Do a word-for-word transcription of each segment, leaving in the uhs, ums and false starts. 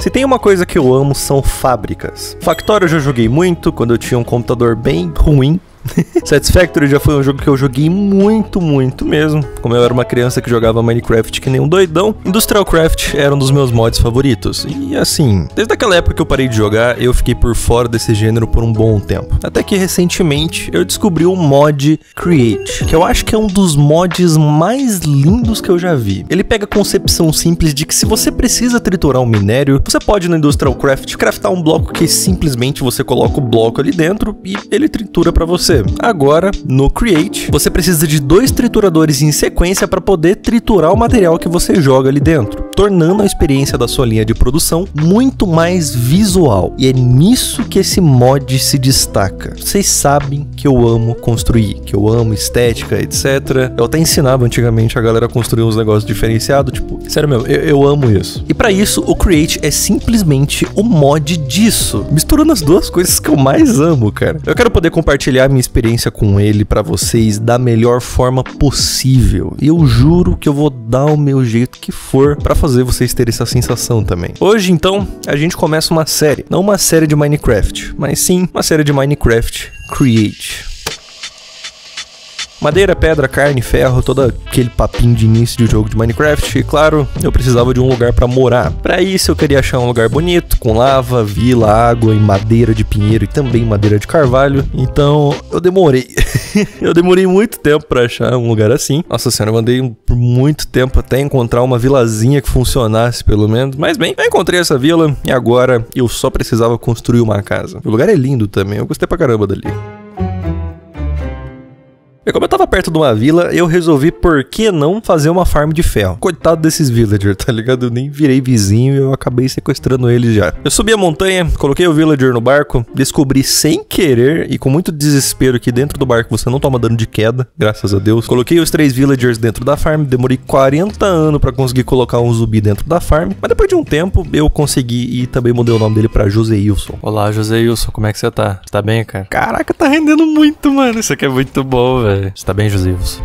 Se tem uma coisa que eu amo, são fábricas. Factorio eu já joguei muito, quando eu tinha um computador bem ruim. Satisfactory já foi um jogo que eu joguei muito, muito mesmo. Como eu era uma criança que jogava Minecraft que nem um doidão, Industrial Craft era um dos meus mods favoritos. E assim, desde aquela época que eu parei de jogar, eu fiquei por fora desse gênero por um bom tempo. Até que recentemente eu descobri o mod Create, que eu acho que é um dos mods mais lindos que eu já vi. Ele pega a concepção simples de que se você precisa triturar um minério, você pode no Industrial Craft craftar um bloco que simplesmente você coloca o bloco ali dentro e ele tritura pra você. Agora, no Create, você precisa de dois trituradores em sequência para poder triturar o material que você joga ali dentro, tornando a experiência da sua linha de produção muito mais visual. E é nisso que esse mod se destaca. Vocês sabem que eu amo construir, que eu amo estética, etcétera. Eu até ensinava antigamente a galera a construir uns negócios diferenciados, tipo, sério mesmo, eu, eu amo isso. E para isso, o Create é simplesmente o mod disso, misturando as duas coisas que eu mais amo, cara. Eu quero poder compartilhar minha experiência com ele pra vocês da melhor forma possível. E eu juro que eu vou dar o meu jeito que for pra fazer vocês terem essa sensação também. Hoje, então, a gente começa uma série. Não uma série de Minecraft, mas sim uma série de Minecraft Create. Madeira, pedra, carne, ferro, todo aquele papinho de início de jogo de Minecraft. E claro, eu precisava de um lugar pra morar. Pra isso eu queria achar um lugar bonito, com lava, vila, água e madeira de pinheiro e também madeira de carvalho. Então eu demorei. eu demorei muito tempo pra achar um lugar assim. Nossa senhora, eu andei por muito tempo até encontrar uma vilazinha que funcionasse pelo menos. Mas bem, eu encontrei essa vila e agora eu só precisava construir uma casa. O lugar é lindo também, eu gostei pra caramba dali. E como eu tava perto de uma vila, eu resolvi por que não fazer uma farm de ferro. Coitado desses villagers, tá ligado? Eu nem virei vizinho e eu acabei sequestrando eles já. Eu subi a montanha, coloquei o villager no barco, descobri sem querer e com muito desespero que dentro do barco você não toma dano de queda, graças a Deus. Coloquei os três villagers dentro da farm, demorei quarenta anos pra conseguir colocar um zumbi dentro da farm, mas depois de um tempo eu consegui e também mudei o nome dele pra Joseilson. Olá, Joseilson, como é que você tá? Você tá bem, cara? Caraca, tá rendendo muito, mano. Isso aqui é muito bom, velho. Você tá bem, Joseilson?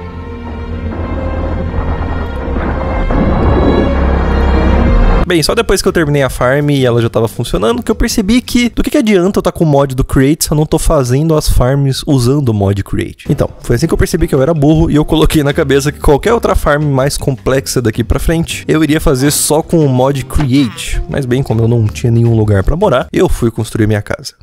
Bem, só depois que eu terminei a farm e ela já tava funcionando, que eu percebi que do que, que adianta eu tá com o mod do Create se eu não tô fazendo as farms usando o mod Create. Então, foi assim que eu percebi que eu era burro e eu coloquei na cabeça que qualquer outra farm mais complexa daqui pra frente, eu iria fazer só com o mod Create. Mas bem, como eu não tinha nenhum lugar pra morar, eu fui construir minha casa.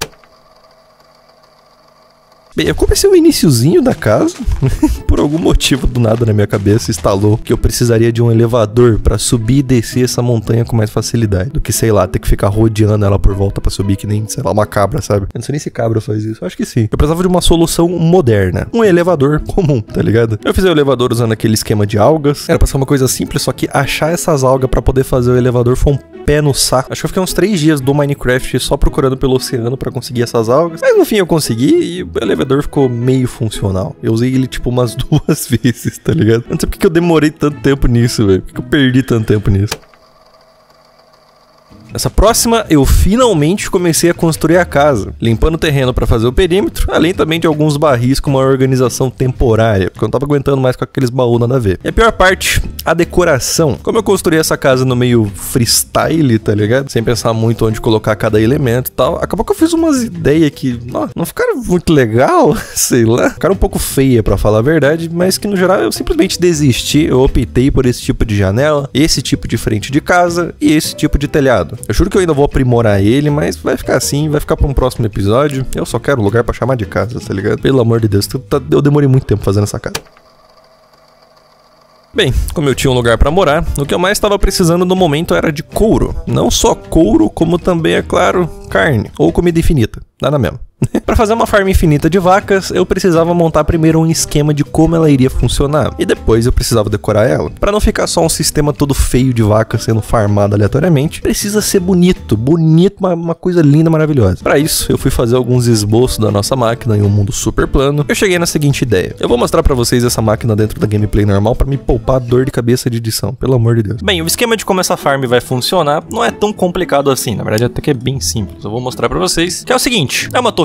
Bem, eu comecei o iniciozinho da casa, por algum motivo do nada na minha cabeça instalou que eu precisaria de um elevador pra subir e descer essa montanha com mais facilidade, do que, sei lá, ter que ficar rodeando ela por volta pra subir que nem, sei lá, uma cabra, sabe? Eu não sei nem se cabra faz isso, eu acho que sim. Eu precisava de uma solução moderna, um elevador comum, tá ligado? Eu fiz o elevador usando aquele esquema de algas, era pra ser uma coisa simples, só que achar essas algas pra poder fazer o elevador foi um pé no saco. Acho que eu fiquei uns três dias do Minecraft só procurando pelo oceano pra conseguir essas algas, mas no fim eu consegui e o elevador ficou meio funcional. Eu usei ele tipo umas duas vezes, tá ligado? Eu não sei porque que eu demorei tanto tempo nisso, velho. Por que eu perdi tanto tempo nisso? Nessa próxima, eu finalmente comecei a construir a casa, limpando o terreno para fazer o perímetro, além também de alguns barris com uma organização temporária, porque eu não tava aguentando mais com aqueles baús nada a ver. E a pior parte, a decoração. Como eu construí essa casa no meio freestyle, tá ligado? Sem pensar muito onde colocar cada elemento e tal, acabou que eu fiz umas ideias que ó, não ficaram muito legal, sei lá. Ficaram um pouco feia pra falar a verdade, mas que no geral eu simplesmente desisti, eu optei por esse tipo de janela, esse tipo de frente de casa e esse tipo de telhado. Eu juro que eu ainda vou aprimorar ele, mas vai ficar assim, vai ficar pra um próximo episódio. Eu só quero um lugar pra chamar de casa, tá ligado? Pelo amor de Deus, eu demorei muito tempo fazendo essa casa. Bem, como eu tinha um lugar pra morar, o que eu mais estava precisando no momento era de couro. Não só couro, como também, é claro, carne ou comida infinita. Nada mesmo. Para fazer uma farm infinita de vacas, eu precisava montar primeiro um esquema de como ela iria funcionar, e depois eu precisava decorar ela. Para não ficar só um sistema todo feio de vacas sendo farmado aleatoriamente, precisa ser bonito, bonito, uma, uma coisa linda, maravilhosa. Para isso, eu fui fazer alguns esboços da nossa máquina em um mundo super plano. Eu cheguei na seguinte ideia: eu vou mostrar para vocês essa máquina dentro da gameplay normal para me poupar dor de cabeça de edição, pelo amor de Deus. Bem, o esquema de como essa farm vai funcionar não é tão complicado assim, na verdade até que é bem simples. Eu vou mostrar para vocês que é o seguinte: é uma torre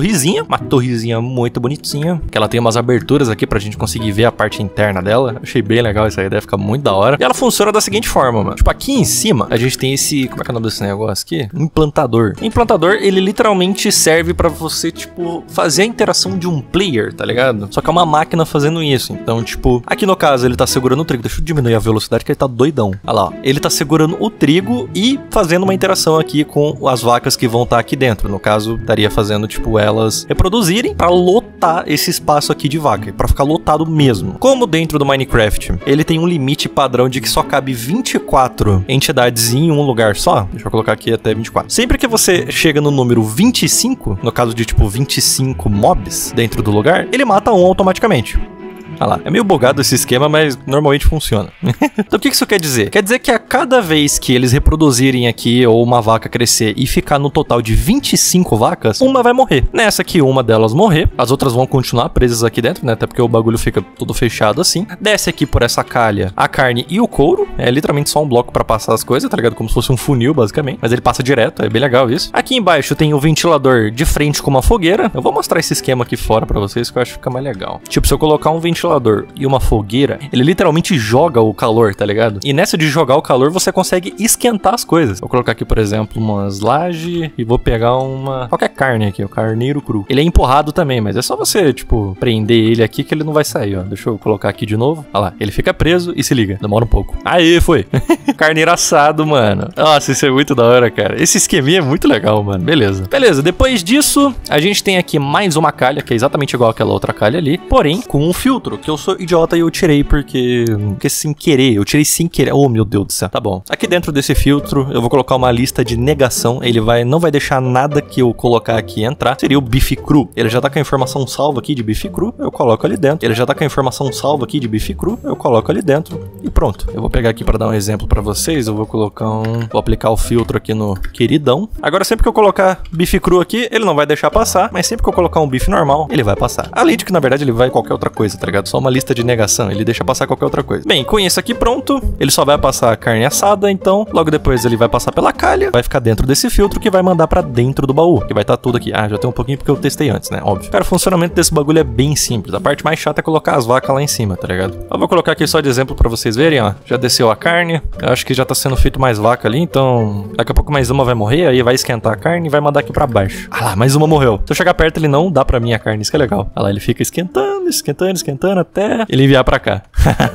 torrezinha, uma torrezinha muito bonitinha, que ela tem umas aberturas aqui pra gente conseguir ver a parte interna dela. Achei bem legal essa ideia, fica muito da hora. E ela funciona da seguinte forma, mano. Tipo, aqui em cima, a gente tem esse... Como é que é o nome desse negócio aqui? Implantador. O implantador, ele literalmente serve pra você, tipo, fazer a interação de um player, tá ligado? Só que é uma máquina fazendo isso. Então, tipo, aqui no caso, ele tá segurando o trigo. Deixa eu diminuir a velocidade que ele tá doidão. Olha lá, ó. Ele tá segurando o trigo e fazendo uma interação aqui com as vacas que vão estar aqui dentro. No caso, estaria fazendo, tipo, elas reproduzirem pra lotar esse espaço aqui de vaca, pra ficar lotado mesmo. Como dentro do Minecraft, ele tem um limite padrão de que só cabe vinte e quatro entidades em um lugar só. Deixa eu colocar aqui até vinte e quatro. Sempre que você chega no número vinte e cinco, no caso de, tipo, vinte e cinco mobs dentro do lugar, ele mata um automaticamente. Olha lá, é meio bugado esse esquema, mas normalmente funciona. Então o que isso quer dizer? Quer dizer que a cada vez que eles reproduzirem aqui, ou uma vaca crescer e ficar no total de vinte e cinco vacas, uma vai morrer. Nessa aqui, uma delas morrer, as outras vão continuar presas aqui dentro, né? Até porque o bagulho fica todo fechado assim. Desce aqui por essa calha a carne e o couro. É literalmente só um bloco pra passar as coisas, tá ligado? Como se fosse um funil, basicamente. Mas ele passa direto, é bem legal isso. Aqui embaixo tem o ventilador de frente com uma fogueira. Eu vou mostrar esse esquema aqui fora pra vocês, que eu acho que fica mais legal. Tipo, se eu colocar um ventilador e uma fogueira, ele literalmente joga o calor, tá ligado? E nessa de jogar o calor, você consegue esquentar as coisas. Vou colocar aqui, por exemplo, umas lajes e vou pegar uma... qualquer carne aqui, o carneiro cru. Ele é empurrado também, mas é só você, tipo, prender ele aqui que ele não vai sair, ó. Deixa eu colocar aqui de novo. Olha lá, ele fica preso e se liga. Demora um pouco. Aí, foi. Carneiro assado, mano. Nossa, isso é muito da hora, cara. Esse esqueminha é muito legal, mano. Beleza. Beleza, depois disso, a gente tem aqui mais uma calha, que é exatamente igual àquela outra calha ali, porém com um filtro, que eu sou idiota e eu tirei porque... porque sem querer, eu tirei sem querer. Oh, meu Deus do céu. Tá bom. Aqui dentro desse filtro, eu vou colocar uma lista de negação. Ele vai, não vai deixar nada que eu colocar aqui entrar. Seria o bife cru. Ele já tá com a informação salva aqui de bife cru, eu coloco ali dentro. Ele já tá com a informação salva aqui de bife cru, eu coloco ali dentro. E pronto. Eu vou pegar aqui pra dar um exemplo pra vocês. Eu vou colocar um... vou aplicar o filtro aqui no queridão. Agora, sempre que eu colocar bife cru aqui, ele não vai deixar passar. Mas sempre que eu colocar um bife normal, ele vai passar. Além de que, na verdade, ele vai qualquer outra coisa, tá ligado? Só uma lista de negação, ele deixa passar qualquer outra coisa. Bem, com isso aqui pronto, ele só vai passar carne assada, então logo depois ele vai passar pela calha, vai ficar dentro desse filtro que vai mandar pra dentro do baú, que vai estar tudo aqui. Ah, já tem um pouquinho porque eu testei antes, né? Óbvio. Cara, o funcionamento desse bagulho é bem simples. A parte mais chata é colocar as vacas lá em cima, tá ligado? Eu vou colocar aqui só de exemplo pra vocês verem, ó. Já desceu a carne, eu acho que já tá sendo feito mais vaca ali, então daqui a pouco mais uma vai morrer, aí vai esquentar a carne e vai mandar aqui pra baixo. Ah lá, mais uma morreu. Se eu chegar perto, ele não dá pra mim a carne, isso que é legal. Ah lá, ele fica esquentando, esquentando, esquentando até ele enviar pra cá.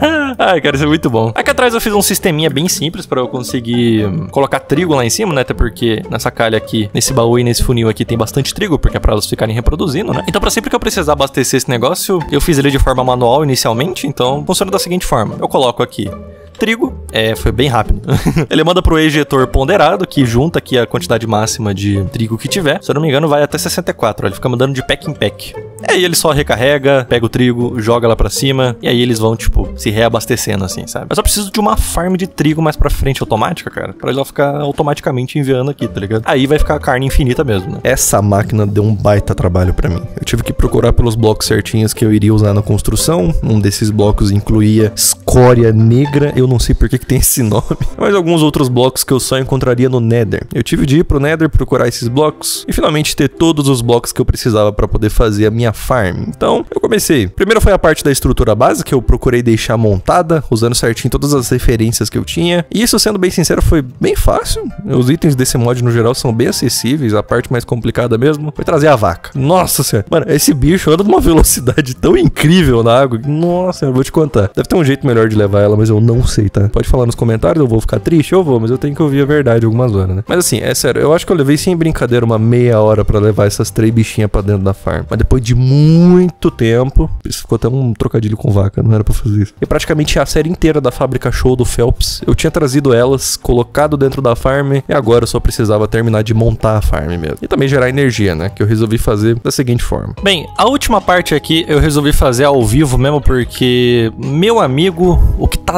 Ai, cara, isso é muito bom. Aqui atrás eu fiz um sisteminha bem simples pra eu conseguir colocar trigo lá em cima, né? Até porque nessa calha aqui, nesse baú e nesse funil aqui tem bastante trigo, porque é pra elas ficarem reproduzindo, né? Então pra sempre que eu precisar abastecer esse negócio, eu fiz ele de forma manual inicialmente, então funciona da seguinte forma. Eu coloco aqui trigo, é, foi bem rápido. Ele manda pro ejetor ponderado, que junta aqui a quantidade máxima de trigo que tiver. Se eu não me engano, vai até sessenta e quatro. Ele fica mandando de pack em pack. E aí ele só recarrega, pega o trigo, joga lá pra cima, e aí eles vão, tipo, se reabastecendo, assim, sabe? Mas eu preciso de uma farm de trigo mais pra frente automática, cara, pra ela ficar automaticamente enviando aqui, tá ligado? Aí vai ficar a carne infinita mesmo, né? Essa máquina deu um baita trabalho pra mim. Eu tive que procurar pelos blocos certinhos que eu iria usar na construção. Um desses blocos incluía escória negra. Eu não sei por que que tem esse nome, mas alguns outros blocos que eu só encontraria no Nether. Eu tive de ir pro Nether, procurar esses blocos e finalmente ter todos os blocos que eu precisava pra poder fazer a minha farm. Então, eu comecei. Primeiro foi a parte da estrutura básica, eu procurei deixar montada, usando certinho todas as referências que eu tinha. E isso, sendo bem sincero, foi bem fácil. Os itens desse mod, no geral, são bem acessíveis. A parte mais complicada mesmo foi trazer a vaca. Nossa senhora. Mano, esse bicho anda numa velocidade tão incrível na água. Nossa, eu vou te contar. Deve ter um jeito melhor de levar ela, mas eu não sei, tá? Pode falar nos comentários, eu vou ficar triste, eu vou, mas eu tenho que ouvir a verdade algumas horas, né? Mas assim, é sério, eu acho que eu levei sem brincadeira uma meia hora pra levar essas três bichinhas pra dentro da farm. Mas depois de muito tempo, isso ficou até um trocadilho com vaca, não era pra fazer isso. E praticamente a série inteira da fábrica show do Phelps, eu tinha trazido elas, colocado dentro da farm, e agora eu só precisava terminar de montar a farm mesmo. E também gerar energia, né? Que eu resolvi fazer da seguinte forma. Bem, a última parte aqui eu resolvi fazer ao vivo mesmo, porque, meu amigo, o que tá dando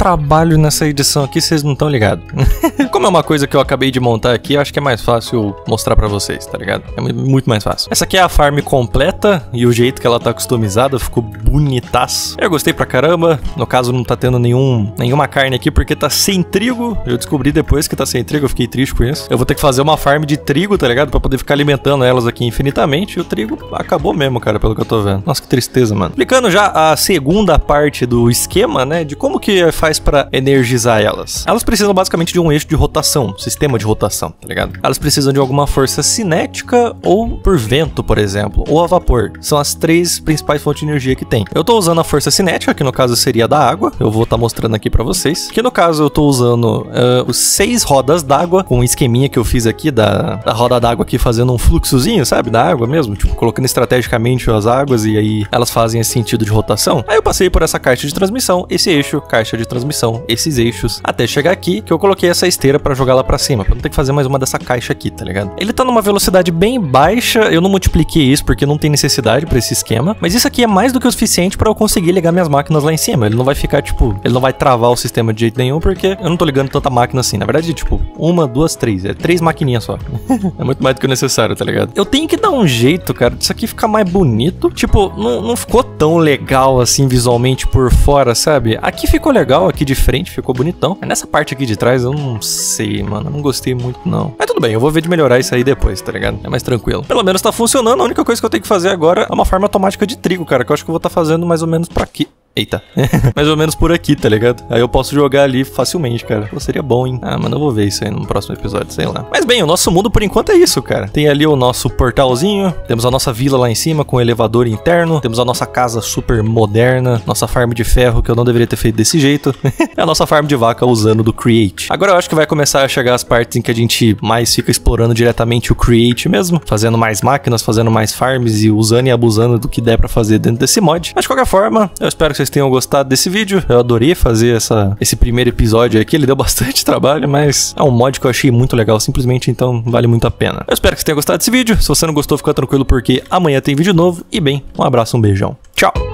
trabalho nessa edição aqui, vocês não estão ligados. Como é uma coisa que eu acabei de montar aqui, eu acho que é mais fácil mostrar pra vocês, tá ligado? É muito mais fácil. Essa aqui é a farm completa e o jeito que ela tá customizada ficou bonitaço. Eu gostei pra caramba. No caso, não tá tendo nenhum, nenhuma carne aqui porque tá sem trigo. Eu descobri depois que tá sem trigo, eu fiquei triste com isso. Eu vou ter que fazer uma farm de trigo, tá ligado? Pra poder ficar alimentando elas aqui infinitamente. E o trigo acabou mesmo, cara, pelo que eu tô vendo. Nossa, que tristeza, mano. Explicando já a segunda parte do esquema, né? De como que faz pra energizar elas. Elas precisam basicamente de um eixo de rotação, sistema de rotação, tá ligado? Elas precisam de alguma força cinética ou por vento, por exemplo, ou a vapor. São as três principais fontes de energia que tem. Eu tô usando a força cinética, que no caso seria da água. Eu vou estar tá mostrando aqui pra vocês. Que no caso eu tô usando uh, os seis rodas d'água, com um esqueminha que eu fiz aqui da, da roda d'água aqui fazendo um fluxozinho, sabe? Da água mesmo, tipo, colocando estrategicamente as águas e aí elas fazem esse sentido de rotação. Aí eu passei por essa caixa de transmissão, esse eixo, caixa de transmissão, esses eixos, até chegar aqui, que eu coloquei essa esteira pra jogar lá pra cima, pra não ter que fazer mais uma dessa caixa aqui, tá ligado? Ele tá numa velocidade bem baixa, eu não multipliquei isso porque não tem necessidade pra esse esquema, mas isso aqui é mais do que o suficiente pra eu conseguir ligar minhas máquinas lá em cima. Ele não vai ficar, tipo, ele não vai travar o sistema de jeito nenhum, porque eu não tô ligando tanta máquina assim. Na verdade, tipo, uma, duas, três, é três maquininhas só. É muito mais do que o necessário, tá ligado? Eu tenho que dar um jeito, cara, disso aqui ficar mais bonito. Tipo, não, não ficou tão legal assim visualmente por fora, sabe? Aqui ficou legal, aqui de frente ficou bonitão. Mas nessa parte aqui de trás eu não sei, mano. Eu não gostei muito, não. Mas tudo bem, eu vou ver de melhorar isso aí depois, tá ligado? É mais tranquilo. Pelo menos tá funcionando. A única coisa que eu tenho que fazer agora é uma farm automática de trigo, cara. Que eu acho que eu vou estar tá fazendo mais ou menos pra aqui. Eita, mais ou menos por aqui, tá ligado? Aí eu posso jogar ali facilmente, cara. Pô, seria bom, hein? Ah, mano, eu vou ver isso aí no próximo episódio, sei lá. Mas bem, o nosso mundo por enquanto é isso, cara. Tem ali o nosso portalzinho, temos a nossa vila lá em cima com elevador interno, temos a nossa casa super moderna, nossa farm de ferro que eu não deveria ter feito desse jeito. É a nossa farm de vaca usando do Create. Agora eu acho que vai começar a chegar as partes em que a gente mais fica explorando diretamente o Create mesmo, fazendo mais máquinas, fazendo mais farms e usando e abusando do que der pra fazer dentro desse mod. Mas de qualquer forma, eu espero que vocês tenham gostado desse vídeo. Eu adorei fazer essa, esse primeiro episódio aqui. Ele deu bastante trabalho, mas é um mod que eu achei muito legal, simplesmente, então vale muito a pena. Eu espero que vocês tenham gostado desse vídeo. Se você não gostou, fica tranquilo porque amanhã tem vídeo novo. E bem, um abraço, um beijão. Tchau!